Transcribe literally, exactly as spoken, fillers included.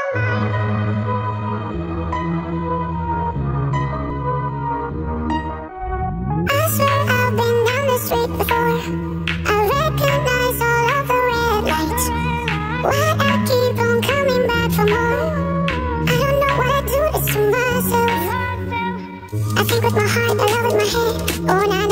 swear I've been down the street before. I recognize all of the red lights. Why I keep on coming back for more? I don't know what I do this to myself. I think with my heart, I love with my head. Oh, nah,